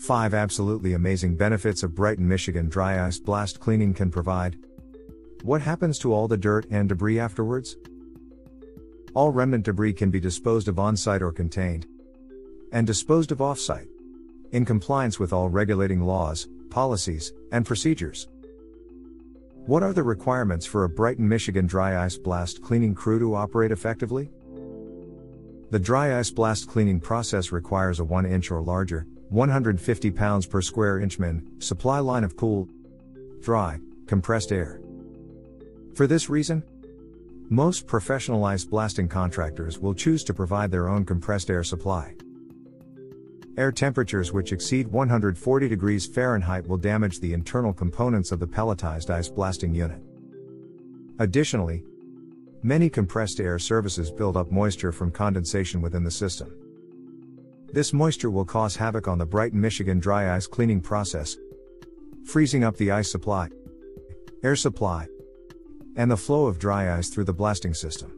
5 absolutely amazing benefits of Brighton, Michigan dry ice blast cleaning can provide. What happens to all the dirt and debris afterwards? All remnant debris can be disposed of on-site or contained, and disposed of off-site, in compliance with all regulating laws, policies, and procedures. What are the requirements for a Brighton, Michigan dry ice blast cleaning crew to operate effectively? The dry ice blast cleaning process requires a 1-inch or larger, 150 pounds per square inch min, supply line of cool, dry, compressed air. For this reason, most professional ice blasting contractors will choose to provide their own compressed air supply. Air temperatures which exceed 140 degrees Fahrenheit will damage the internal components of the pelletized ice blasting unit. Additionally, many compressed air services build up moisture from condensation within the system. This moisture will cause havoc on the Brighton, Michigan dry ice cleaning process, freezing up the ice supply, air supply, and the flow of dry ice through the blasting system.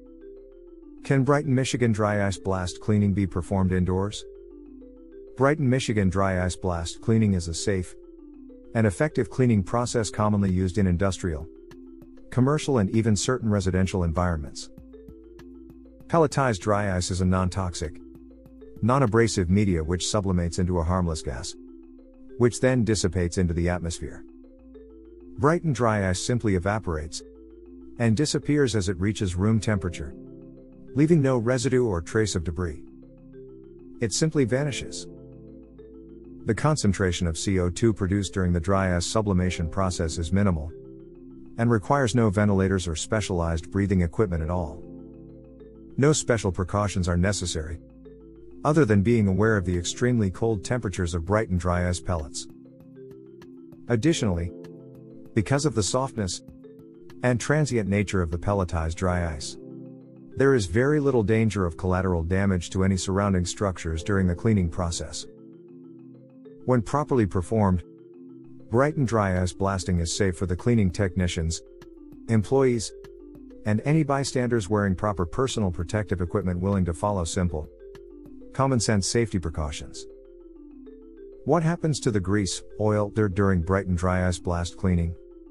Can Brighton, Michigan dry ice blast cleaning be performed indoors? Brighton, Michigan dry ice blast cleaning is a safe and effective cleaning process commonly used in industrial, commercial, and even certain residential environments. Pelletized dry ice is a non-toxic, non-abrasive media which sublimates into a harmless gas, which then dissipates into the atmosphere. Brighton dry ice simply evaporates and disappears as it reaches room temperature, leaving no residue or trace of debris. It simply vanishes. The concentration of CO2 produced during the dry ice sublimation process is minimal and requires no ventilators or specialized breathing equipment at all. No special precautions are necessary, other than being aware of the extremely cold temperatures of Brighton dry ice pellets. Additionally, because of the softness and transient nature of the pelletized dry ice, there is very little danger of collateral damage to any surrounding structures during the cleaning process. When properly performed, Brighton dry ice blasting is safe for the cleaning technicians, employees, and any bystanders wearing proper personal protective equipment willing to follow simple, common sense safety precautions. What happens to the grease, oil, dirt during Brighton dry ice blast cleaning?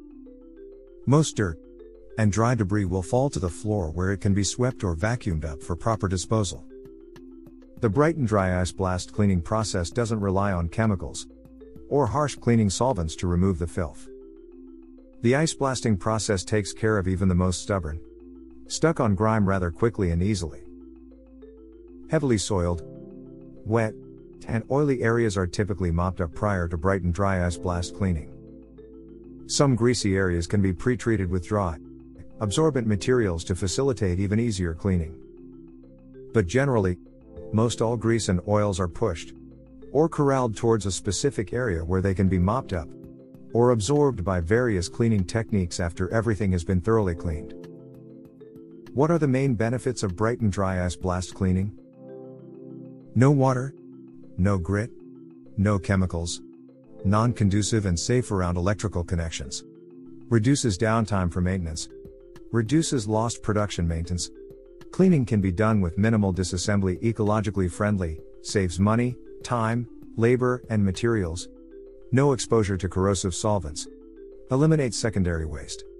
Most dirt and dry debris will fall to the floor where it can be swept or vacuumed up for proper disposal. The Brighton dry ice blast cleaning process doesn't rely on chemicals or harsh cleaning solvents to remove the filth. The ice blasting process takes care of even the most stubborn, stuck on grime rather quickly and easily. Heavily soiled, wet, and oily areas are typically mopped up prior to Brighton dry ice blast cleaning. Some greasy areas can be pre-treated with dry, absorbent materials to facilitate even easier cleaning. But generally, most all grease and oils are pushed or corralled towards a specific area where they can be mopped up or absorbed by various cleaning techniques after everything has been thoroughly cleaned. What are the main benefits of Brighton dry ice blast cleaning? No water, no grit, no chemicals, non-conducive and safe around electrical connections, reduces downtime for maintenance, reduces lost production maintenance. Cleaning can be done with minimal disassembly, ecologically friendly, saves money, time, labor, and materials. No exposure to corrosive solvents. Eliminates secondary waste.